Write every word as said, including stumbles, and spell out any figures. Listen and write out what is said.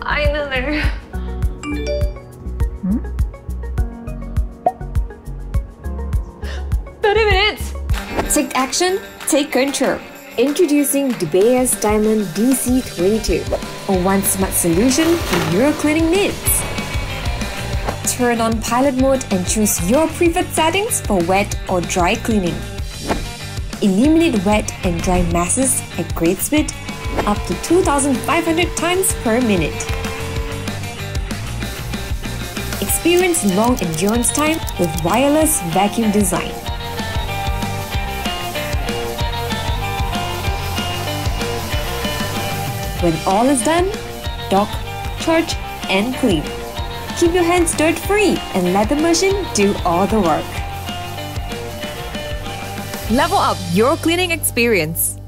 Finally. Hmm? thirty minutes! Take action, take control. Introducing Dibea Diamond D C twenty-two, a one smart solution for your cleaning needs. Turn on pilot mode and choose your preferred settings for wet or dry cleaning. Eliminate wet and dry masses at great speed, up to two thousand five hundred times per minute. Experience long endurance time with wireless vacuum design. When all is done, dock, charge, and clean. Keep your hands dirt-free and let the machine do all the work. Level up your cleaning experience.